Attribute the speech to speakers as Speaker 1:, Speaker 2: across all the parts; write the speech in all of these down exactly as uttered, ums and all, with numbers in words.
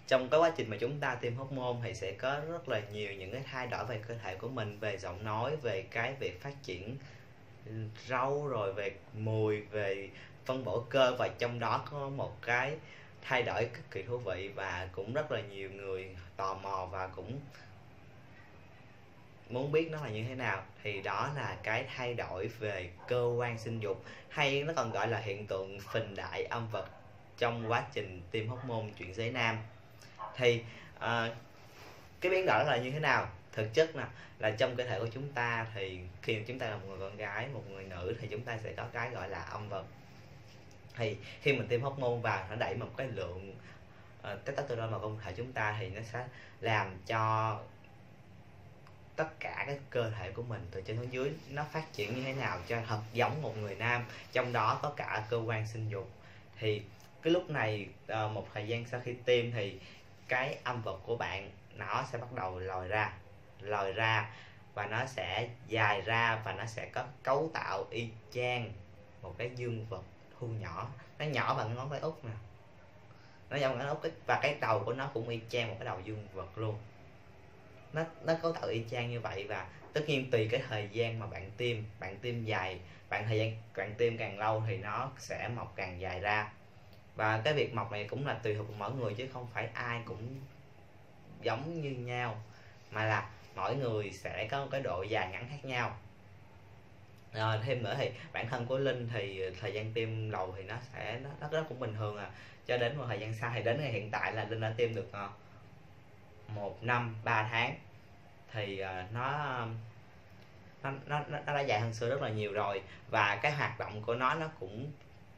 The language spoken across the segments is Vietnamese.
Speaker 1: trong cái quá trình mà chúng ta tiêm hormone thì sẽ có rất là nhiều những cái thay đổi về cơ thể của mình, về giọng nói, về cái việc phát triển râu, rồi về mùi, về phân bổ cơ, và trong đó có một cái thay đổi cực kỳ thú vị và cũng rất là nhiều người tò mò và cũng muốn biết nó là như thế nào. Thì đó là cái thay đổi về cơ quan sinh dục, hay nó còn gọi là hiện tượng phình đại âm vật trong quá trình tiêm hormone chuyển giới nam. Thì uh, cái biến đổi là như thế nào? Thực chất là, là trong cơ thể của chúng ta thì khi chúng ta là một người con gái, một người nữ, thì chúng ta sẽ có cái gọi là âm vật. Thì khi mình tiêm hormone vào, nó đẩy một cái lượng uh, testosterone vào cơ thể chúng ta, thì nó sẽ làm cho tất cả các cơ thể của mình từ trên xuống dưới nó phát triển như thế nào cho thật giống một người nam, trong đó có cả cơ quan sinh dục. Thì cái lúc này uh, một thời gian sau khi tiêm thì cái âm vật của bạn nó sẽ bắt đầu lòi ra lòi ra và nó sẽ dài ra, và nó sẽ có cấu tạo y chang một cái dương vật thu nhỏ, nó nhỏ bằng ngón tay út nè, nó nhỏ bằng ngón út, và cái đầu của nó cũng y chang một cái đầu dương vật luôn. Nó nó cấu tạo y chang như vậy. Và tất nhiên tùy cái thời gian mà bạn tiêm, bạn tiêm dài, bạn thời gian bạn tiêm càng lâu thì nó sẽ mọc càng dài ra. Và cái việc mọc này cũng là tùy thuộc mỗi người, chứ không phải ai cũng giống như nhau, mà là mỗi người sẽ có một cái độ dài ngắn khác nhau. À, thêm nữa thì bản thân của Linh thì thời gian tiêm đầu thì nó sẽ nó, nó cũng bình thường à, cho đến một thời gian sau thì đến ngày hiện tại là Linh đã tiêm được uh, một năm ba tháng, thì uh, nó, nó nó nó đã dài hơn xưa rất là nhiều rồi. Và cái hoạt động của nó nó cũng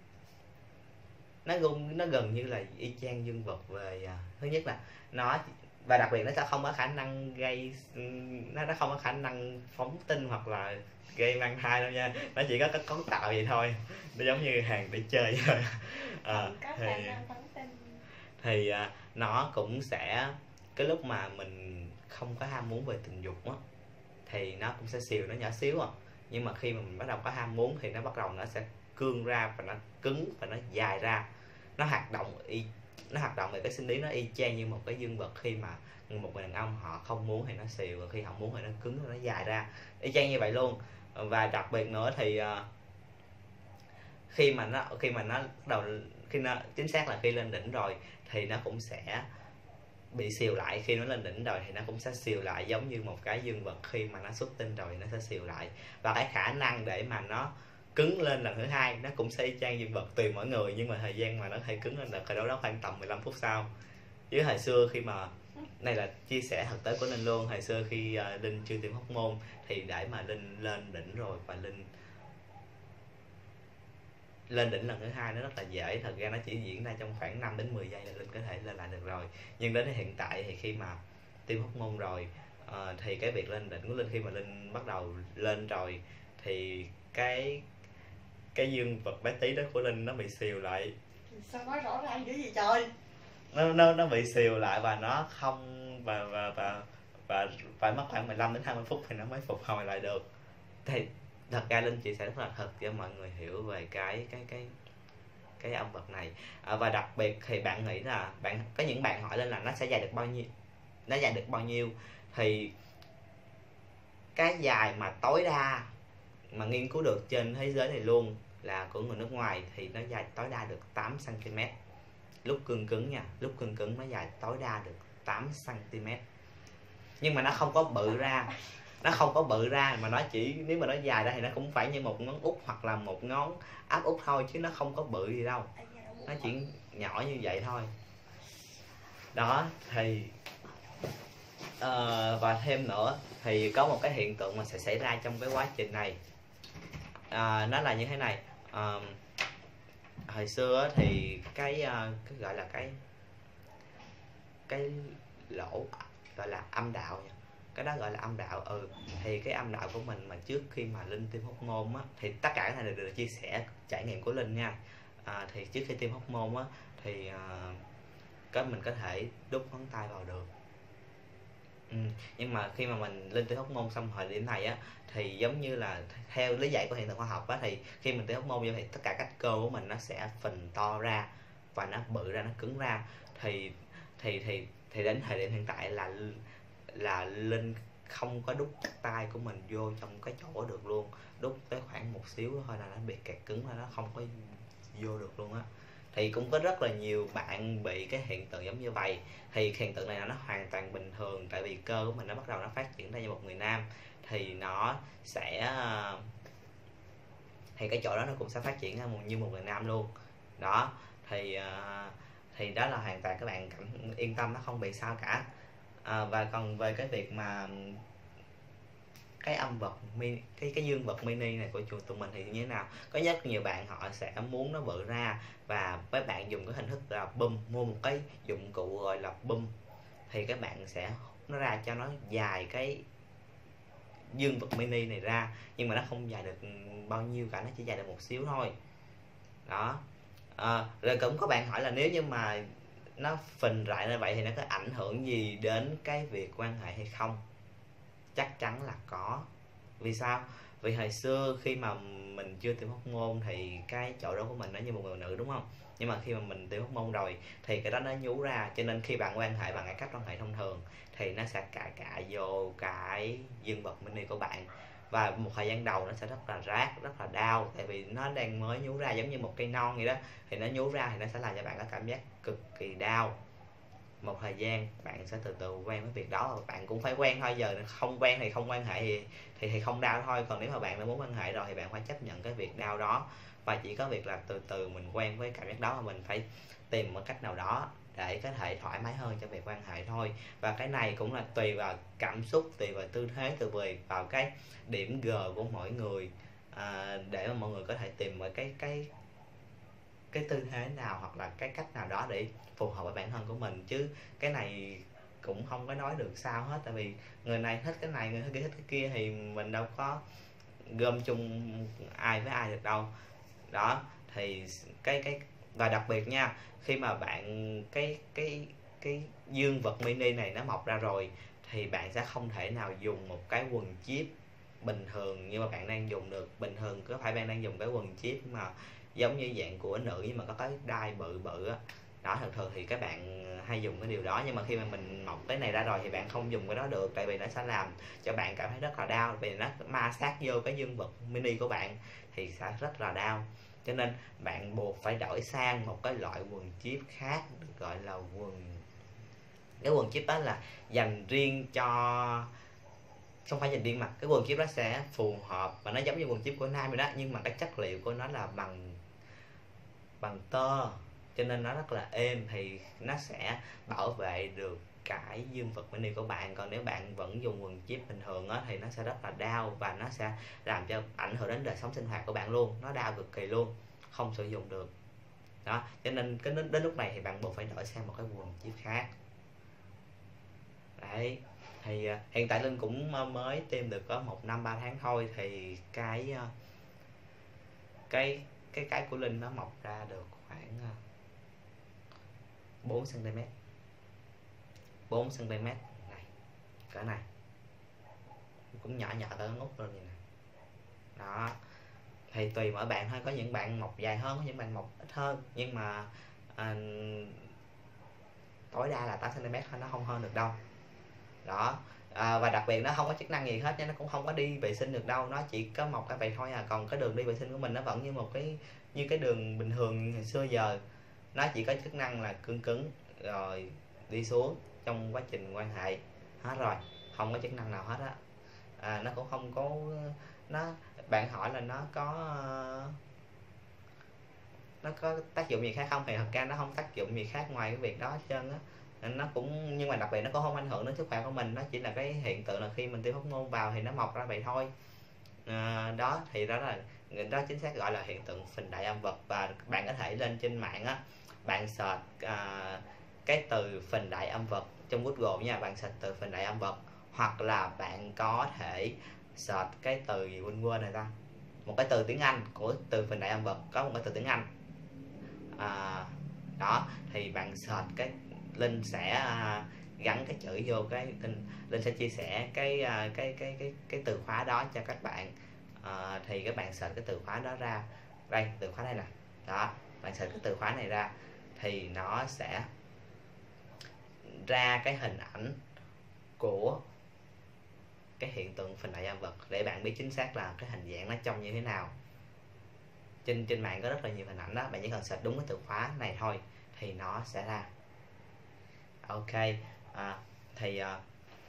Speaker 1: nó gần nó gần như là y chang dương vật về uh, thứ nhất là nó, và đặc biệt nó sẽ không có khả năng gây nó nó không có khả năng phóng tinh hoặc là gây mang thai đâu nha, nó chỉ có cái cấu tạo vậy thôi, nó giống như hàng để chơi thôi. À, thì thì à, nó cũng sẽ, cái lúc mà mình không có ham muốn về tình dục á thì nó cũng sẽ xìu, nó nhỏ xíu à, nhưng mà khi mà mình bắt đầu có ham muốn thì nó bắt đầu nó sẽ cương ra và nó cứng và nó dài ra. Nó hoạt động y nó hoạt động về cái sinh lý nó y chang như một cái dương vật khi mà một người đàn ông họ không muốn thì nó xìu, và khi họ muốn thì nó cứng và nó dài ra, y chang như vậy luôn. Và đặc biệt nữa thì uh, khi mà nó khi mà nó bắt đầu khi nó chính xác là khi lên đỉnh rồi thì nó cũng sẽ bị xìu lại. Khi nó lên đỉnh rồi thì nó cũng sẽ xìu lại, giống như một cái dương vật khi mà nó xuất tinh rồi nó sẽ xìu lại. Và cái khả năng để mà nó cứng lên lần thứ hai nó cũng sẽ y chang dương vật, tùy mỗi người, nhưng mà thời gian mà nó hay cứng lên là đâu đó khoảng tầm mười lăm phút sau. Chứ hồi xưa khi mà, này là chia sẻ thực tế của Linh luôn, hồi xưa khi uh, Linh chưa tiêm hormone thì để mà Linh lên đỉnh rồi và Linh lên đỉnh lần thứ hai nó rất là dễ. Thật ra nó chỉ diễn ra trong khoảng năm đến mười giây là Linh có thể lên lại được rồi. Nhưng đến hiện tại thì khi mà tiêm hormone rồi uh, thì cái việc lên đỉnh của Linh, khi mà Linh bắt đầu lên rồi thì cái cái dương vật bé tí đó của Linh nó bị xìu lại.
Speaker 2: Sao nói rõ ràng dữ gì trời?
Speaker 1: Nó nó nó bị xìu lại và nó không và và và và phải mất khoảng mười lăm đến hai mươi phút thì nó mới phục hồi lại được. Thì thật ra Linh chia sẻ rất là thật cho mọi người hiểu về cái cái cái cái âm vật này. À, và đặc biệt thì bạn nghĩ là bạn có những bạn hỏi lên là nó sẽ dài được bao nhiêu, nó dài được bao nhiêu thì cái dài mà tối đa mà nghiên cứu được trên thế giới này luôn là của người nước ngoài thì nó dài tối đa được tám xăng ti mét. Lúc cương cứng nha, lúc cương cứng nó dài tối đa được tám xăng ti mét. Nhưng mà nó không có bự ra, nó không có bự ra mà nó chỉ, nếu mà nó dài ra thì nó cũng phải như một ngón út hoặc là một ngón áp út thôi, chứ nó không có bự gì đâu, nó chỉ nhỏ như vậy thôi. Đó thì uh, và thêm nữa thì có một cái hiện tượng mà sẽ xảy ra trong cái quá trình này. Uh, nó là như thế này. Uh, hồi xưa thì cái, uh, cái gọi là cái cái lỗ gọi là âm đạo nha, cái đó gọi là âm đạo. Ừ thì cái âm đạo của mình mà trước khi mà Linh tiêm hormone á, thì tất cả cái này đều được chia sẻ trải nghiệm của Linh nha. À, thì trước khi tiêm hormone á thì à, có mình có thể đút ngón tay vào được. Ừ. Nhưng mà khi mà mình Linh tiêm hormone xong hồi điểm này á thì giống như là theo lý giải của hiện tượng khoa học á, thì khi mình tiêm hormone vô thì tất cả các cơ của mình nó sẽ phình to ra và nó bự ra, nó cứng ra. Thì thì thì thì đến thời điểm hiện tại là là Linh không có đút chắc tay của mình vô trong cái chỗ được luôn, đút tới khoảng một xíu thôi là nó bị kẹt cứng, là nó không có vô được luôn á. Thì cũng có rất là nhiều bạn bị cái hiện tượng giống như vậy. Thì hiện tượng này là nó hoàn toàn bình thường, tại vì cơ của mình nó bắt đầu nó phát triển ra như một người nam, thì nó sẽ thì cái chỗ đó nó cũng sẽ phát triển ra như một người nam luôn đó. Thì thì đó là hoàn toàn các bạn cảm yên tâm, nó không bị sao cả. À, và còn về cái việc mà cái âm vật mini, cái cái dương vật mini này của tụi mình thì như thế nào? Có rất nhiều bạn họ sẽ muốn nó bự ra, và các bạn dùng cái hình thức là bum, mua một cái dụng cụ gọi là bum, thì các bạn sẽ hút nó ra cho nó dài cái dương vật mini này ra, nhưng mà nó không dài được bao nhiêu cả, nó chỉ dài được một xíu thôi đó. À, rồi cũng có bạn hỏi là nếu như mà nó phình lại như vậy thì nó có ảnh hưởng gì đến cái việc quan hệ hay không? Chắc chắn là có. Vì sao? Vì hồi xưa khi mà mình chưa tiêm hóc môn thì cái chỗ đó của mình nó như một người nữ, đúng không? Nhưng mà khi mà mình tiêm hóc môn rồi thì cái đó nó nhú ra, cho nên khi bạn quan hệ bằng cái cách quan hệ thông thường thì nó sẽ cạ cạ vô cái dương vật mini của bạn, và một thời gian đầu nó sẽ rất là rát, rất là đau, tại vì nó đang mới nhú ra giống như một cây non vậy đó. Thì nó nhú ra thì nó sẽ làm cho bạn có cảm giác cực kỳ đau. Một thời gian bạn sẽ từ từ quen với việc đó, và bạn cũng phải quen thôi. Giờ không quen thì không quan hệ thì, thì thì không đau thôi. Còn nếu mà bạn đã muốn quan hệ rồi thì bạn phải chấp nhận cái việc đau đó, và chỉ có việc là từ từ mình quen với cảm giác đó, mà mình phải tìm một cách nào đó để có thể thoải mái hơn cho việc quan hệ thôi. Và cái này cũng là tùy vào cảm xúc, tùy vào tư thế, tùy vào cái điểm G của mỗi người, à, để mà mọi người có thể tìm một cái cái cái tư thế nào hoặc là cái cách nào đó để phù hợp với bản thân của mình. Chứ cái này cũng không có nói được sao hết, tại vì người này thích cái này, người kia thích cái kia, thì mình đâu có gom chung ai với ai được đâu đó. Thì cái cái và đặc biệt nha, khi mà bạn cái cái cái dương vật mini này nó mọc ra rồi thì bạn sẽ không thể nào dùng một cái quần jeep bình thường như mà bạn đang dùng được. Bình thường có phải bạn đang dùng cái quần jeep mà giống như dạng của nữ nhưng mà có cái đai bự bự á đó, thường thường thì các bạn hay dùng cái điều đó. Nhưng mà khi mà mình mọc cái này ra rồi thì bạn không dùng cái đó được, tại vì nó sẽ làm cho bạn cảm thấy rất là đau, vì nó ma sát vô cái dương vật mini của bạn thì sẽ rất là đau. Cho nên bạn buộc phải đổi sang một cái loại quần jeep khác, được gọi là quần cái quần jeep đó là dành riêng cho, không phải dành riêng mặt. Cái quần jeep đó sẽ phù hợp và nó giống như quần jeep của nam vậy đó, nhưng mà cái chất liệu của nó là bằng bằng tơ, cho nên nó rất là êm, thì nó sẽ bảo vệ được cái dương vật mini của bạn. Còn nếu bạn vẫn dùng quần jeep bình thường á thì nó sẽ rất là đau, và nó sẽ làm cho ảnh hưởng đến đời sống sinh hoạt của bạn luôn, nó đau cực kỳ luôn, không sử dụng được đó. Cho nên cái đến, đến lúc này thì bạn buộc phải đổi sang một cái quần jeep khác đấy. Thì uh, hiện tại Linh cũng uh, mới tiêm được có một năm ba tháng thôi, thì cái uh, cái cái cái của Linh nó mọc ra được khoảng uh, bốn xăng ti mét bốn xăng ti mét này, cỡ này, cũng nhỏ nhỏ cỡ ngút lên như này đó. Thì tùy mỗi bạn thôi, có những bạn mọc dài hơn, có những bạn mọc ít hơn, nhưng mà à, tối đa là tám xăng ti mét thôi, nó không hơn được đâu đó. À, và đặc biệt nó không có chức năng gì hết nha, nó cũng không có đi vệ sinh được đâu, nó chỉ có mọc cái vậy thôi à. Còn cái đường đi vệ sinh của mình nó vẫn như một cái như cái đường bình thường hồi xưa giờ, nó chỉ có chức năng là cứng cứng rồi đi xuống trong quá trình quan hệ hết rồi, không có chức năng nào hết á. À, nó cũng không có nó bạn hỏi là nó có nó có tác dụng gì khác không, thì thật ra nó không tác dụng gì khác ngoài cái việc đó hết trơn á. Nó cũng, nhưng mà đặc biệt nó cũng không ảnh hưởng đến sức khỏe của mình, nó chỉ là cái hiện tượng là khi mình tiêm hormone vào thì nó mọc ra vậy thôi. À, đó thì đó là đó chính xác gọi là hiện tượng phình đại âm vật. Và bạn có thể lên trên mạng á, bạn search à, cái từ phình đại âm vật trong Google nha, bạn search từ phình đại âm vật, hoặc là bạn có thể search cái từ gì quên quên này ta, một cái từ tiếng Anh của từ phình đại âm vật, có một cái từ tiếng Anh à, đó thì bạn search cái Linh sẽ à, gắn cái chữ vô cái Linh, Linh sẽ chia sẻ cái, à, cái cái cái cái từ khóa đó cho các bạn. À, thì các bạn search cái từ khóa đó ra, đây từ khóa đây nè đó, bạn search cái từ khóa này ra thì nó sẽ ra cái hình ảnh của cái hiện tượng phình đại âm vật để bạn biết chính xác là cái hình dạng nó trông như thế nào. Trên trên mạng có rất là nhiều hình ảnh đó, bạn chỉ cần search đúng cái từ khóa này thôi thì nó sẽ ra. Ok, à, thì à,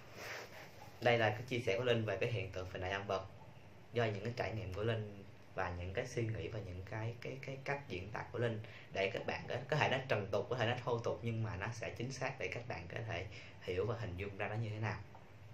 Speaker 1: đây là cái chia sẻ của Linh về cái hiện tượng phình đại âm vật do những cái trải nghiệm của Linh và những cái suy nghĩ và những cái cái cái cách diễn tả của Linh, để các bạn có, có thể nó trần tục, có thể nó thô tục, nhưng mà nó sẽ chính xác để các bạn có thể hiểu và hình dung ra nó như thế nào.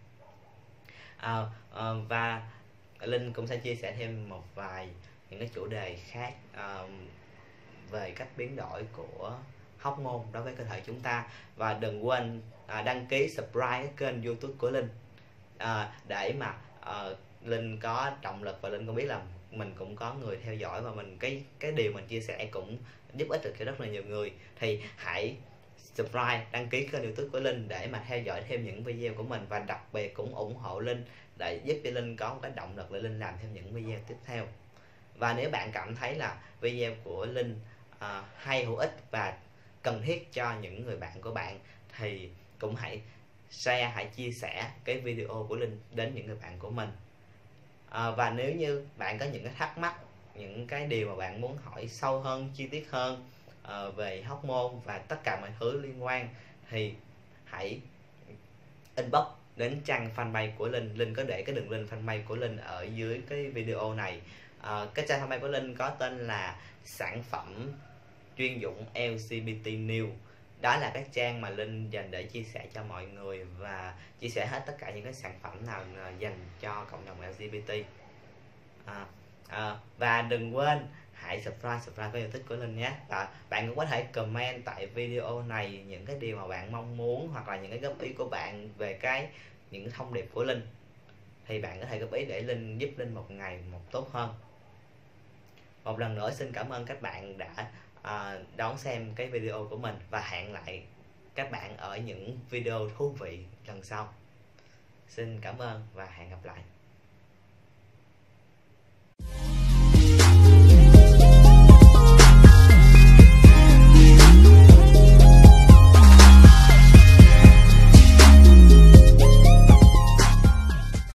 Speaker 1: À, à, và Linh cũng sẽ chia sẻ thêm một vài những cái chủ đề khác à, về cách biến đổi của hormone đối với cơ thể chúng ta. Và đừng quên à, đăng ký subscribe cái kênh YouTube của Linh à, để mà à, Linh có động lực, và Linh cũng biết là mình cũng có người theo dõi, và mình cái cái điều mình chia sẻ cũng giúp ích được cho rất là nhiều người. Thì hãy subscribe, đăng ký kênh YouTube của Linh để mà theo dõi thêm những video của mình, và đặc biệt cũng ủng hộ Linh để giúp cho Linh có một cái động lực để Linh làm thêm những video tiếp theo. Và nếu bạn cảm thấy là video của Linh à, hay, hữu ích và cần thiết cho những người bạn của bạn thì cũng hãy share, hãy chia sẻ cái video của Linh đến những người bạn của mình. À, và nếu như bạn có những cái thắc mắc, những cái điều mà bạn muốn hỏi sâu hơn, chi tiết hơn à, về hormone và tất cả mọi thứ liên quan, thì hãy inbox đến trang fanpage của Linh. Linh có để cái đường link fanpage của Linh ở dưới cái video này. À, cái trang fanpage của Linh có tên là sản phẩm chuyên dụng lờ giê bê tê News. Đó là cái trang mà Linh dành để chia sẻ cho mọi người và chia sẻ hết tất cả những cái sản phẩm nào dành cho cộng đồng lờ giê bê tê. À, à, và đừng quên hãy subscribe subscribe cái YouTube của Linh nhé. Và bạn cũng có thể comment tại video này những cái điều mà bạn mong muốn, hoặc là những cái góp ý của bạn về cái những cái thông điệp của Linh, thì bạn có thể góp ý để Linh giúp Linh một ngày một tốt hơn. Một lần nữa xin cảm ơn các bạn đã à, đón xem cái video của mình, và hẹn lại các bạn ở những video thú vị lần sau. Xin cảm ơn và hẹn gặp lại.